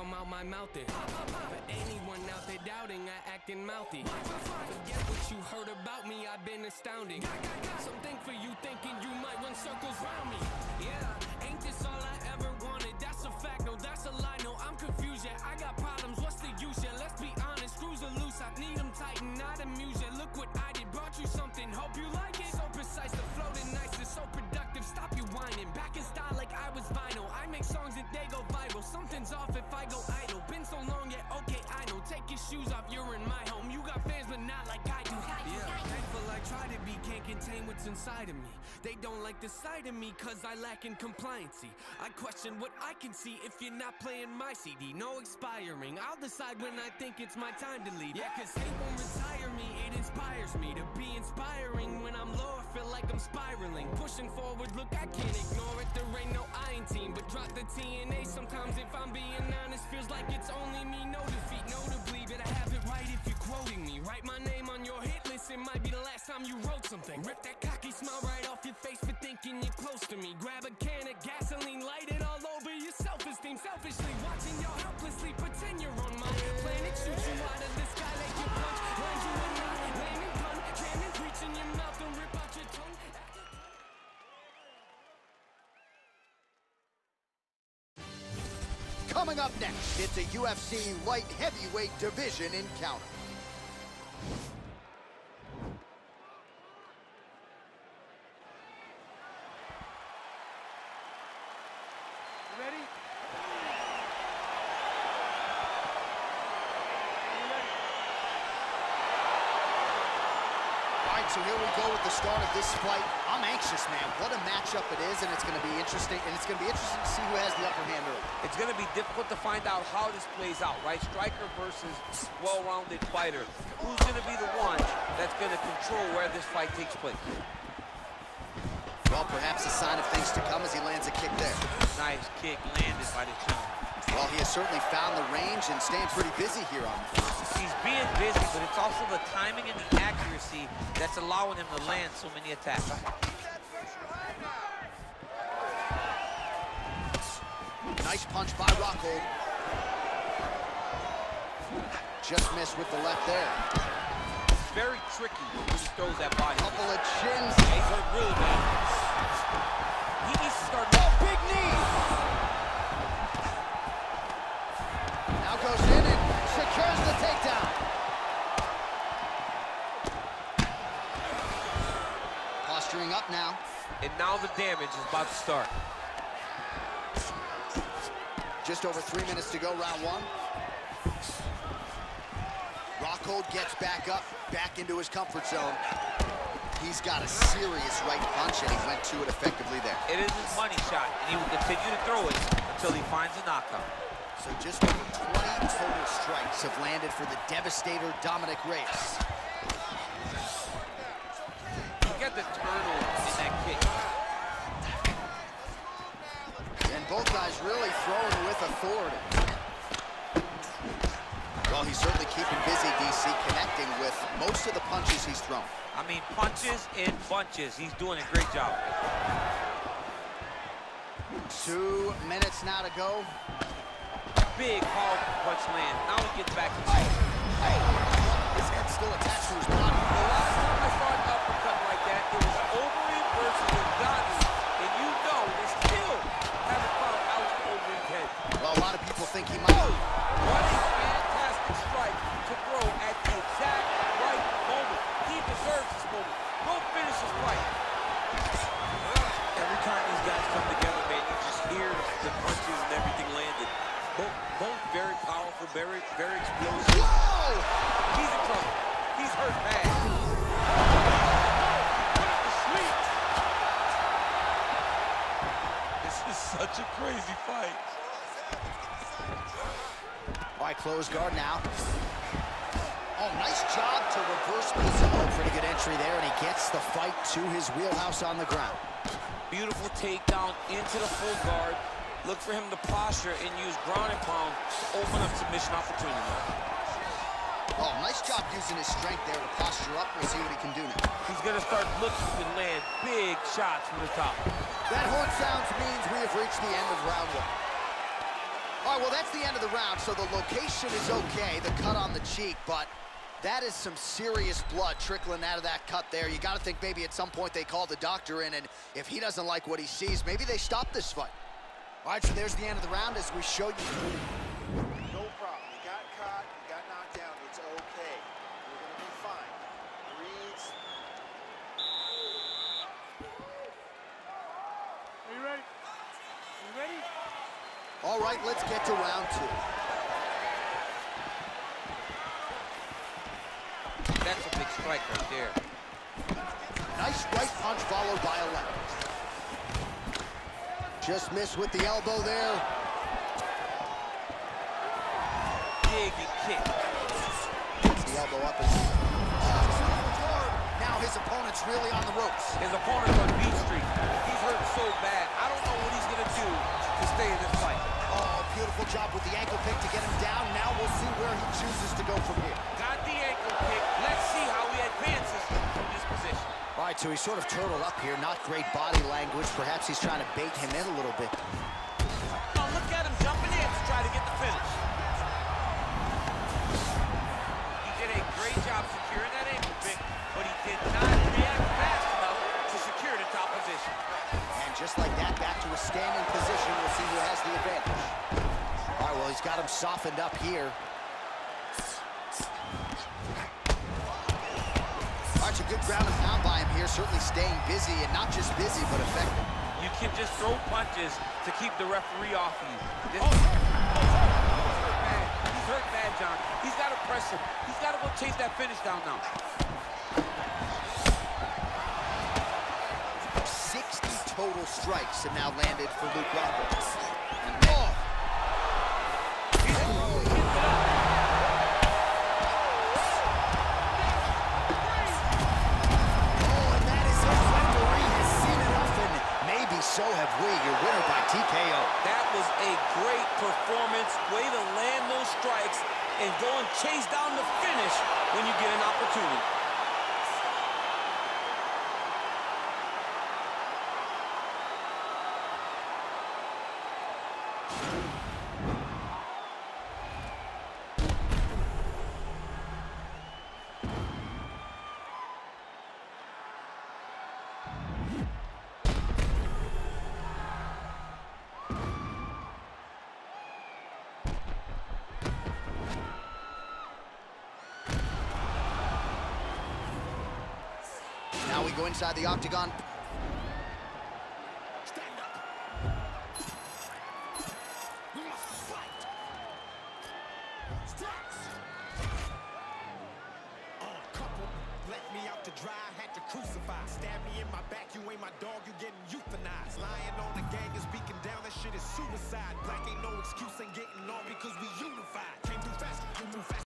come out my mouth then. For anyone out there doubting, I acting mouthy. Forget what you heard about me, I've been astounding. Something for you thinking you might run circles round me. Yeah, ain't this all I ever wanted? That's a fact, no, that's a lie. No, I'm confused, yeah, I got problems, what's the use? Yeah, let's be honest, screws are loose, I need them tighten, not amuse. Yeah, look what I did, brought you something, hope you like it. So precise, the flow is nice, it's so productive, stop you whining. Back in style like I was vinyl, I make songs and they go viral. Something's off if I go idle, been so long, yeah, okay, I know. Take your shoes off, you're in my home, you got fans but not like I do. Yeah, thankful I try to be, can't contain what's inside of me. They don't like the side of me cause I lack in compliancy. I question what I can see if you're not playing my CD. No expiring, I'll decide when I think it's my time to leave. Yeah, cause hate won't retire me, it inspires me to be inspiring. When I'm low, I feel like I'm spiraling. Pushing forward, look, I can't ignore it. There ain't no I in team, but drop the TNA. Sometimes if I'm being honest, feels like it's only me. No defeat, notably, but I have it right if you're quoting me. Write my name on your hit list, it might be the last time you wrote something. Rip that cocky smile right off your face for thinking you're close to me. Grab a can of gasoline, light it all over your self-esteem. Selfishly watching you helplessly pretend you're on my planet. Shoot you out of the sky like you punch. Land you in my lane and pun. Jamming, preach in your mouth and rip out your tongue. Coming up next, it's a UFC light heavyweight division encounter. Ready? All right, so here we go with the start of this fight. I'm anxious, man. What a matchup it is, and it's going to be interesting. And it's going to be interesting to see who has the upper hand early. It's going to be difficult to find out how this plays out, right? Striker versus well-rounded fighter. Who's going to be the one that's going to control where this fight takes place? Well, perhaps a sign of things to come as he lands a kick there. Nice kick landed by the chin. Well, he has certainly found the range and staying pretty busy here on this. He's being busy, but it's also the timing and the accuracy that's allowing him to land so many attacks. Nice punch by Rockhold. Just missed with the left there. Very tricky when he throws that body. Couple of chins. He's hurt really bad. He needs to start. Oh, big knee. Now goes in and secures the takedown. Posturing up now. And now the damage is about to start. Just over 3 minutes to go, round one. Rockhold gets back up, back into his comfort zone. He's got a serious right punch, and he went to it effectively there. It is his money shot, and he will continue to throw it until he finds a knockout. So just over 20 total strikes have landed for the devastator Dominick Reyes. Look at the turnover in that kick. And both guys really throwing with authority. Well, he's certainly keeping busy, DC, connecting with most of the punches he's thrown. I mean, punches in bunches. He's doing a great job. 2 minutes now to go. Big, hard punch land. Now he gets back to the Hey, his head's still attached to his body. The last time I saw an uppercut like that, it was Overeem versus Ngannou. And you know they still haven't found out the Overeem's head. Well, a lot of people think he might. What a fantastic strike to throw at the exact right moment. He deserves this moment. Go finish his fight. Every time these guys come together, man, you just hear the punches and everything landed. Both very powerful, very explosive. Whoa! He's in trouble. He's hurt bad. This is such a crazy fight. All right, close guard now. Oh, nice job to reverse position. Oh, pretty good entry there, and he gets the fight to his wheelhouse on the ground. Beautiful takedown into the full guard. Look for him to posture and use ground and pound to open up submission opportunity. Oh, nice job using his strength there to posture up. We'll see what he can do now. He's going to start looking to land big shots from the top. That horn sounds means we have reached the end of round one. All right, well, that's the end of the round, so the location is okay, the cut on the cheek, but that is some serious blood trickling out of that cut there. You got to think maybe at some point they called the doctor in, and if he doesn't like what he sees, maybe they stop this fight. All right, so there's the end of the round as we show you. No problem. You got caught, you got knocked down. It's okay. You're going to be fine. Breathe. Are you ready? You ready? All right, let's get to round two. That's a big strike right there. Nice right punch followed by a left. Just missed with the elbow there. Big kick. The elbow up and now his opponent's really on the ropes. His opponent's on beat street. He's hurt so bad. I don't know what he's going to do to stay in this fight. Oh, beautiful job with the ankle pick to get him down. Now we'll see where he chooses to go from here. Got the ankle kick. Let's see how he advances from this position. All right, so he's sort of turtled up here. Not great body language. Perhaps he's trying to bait him in a little bit. Oh, look at him jumping in to try to get the finish. He did a great job securing that ankle pick, but he did not react fast enough to secure the top position. And just like that, back to a standing position. We'll see who has the advantage. All right, well, he's got him softened up here. All right, a good ground and pound by him here. Certainly staying busy, and not just busy, but effective. You can just throw punches to keep the referee off of you. He's hurt bad, John. He's got to press him. He's got to go chase that finish down now. 60 total strikes have now landed for Luke Rockhold. So have we, your winner by TKO. That was a great performance. Way to land those strikes and go and chase down the finish when you get an opportunity. Now we go inside the octagon. Stand up. We must fight. Strikes. Couple left me out to dry, had to crucify. Stab me in my back, you ain't my dog, you getting euthanized. Lying on the gang is beating down, that shit is suicide. Black ain't no excuse, ain't getting on because we unified. Came through fast, you move fast.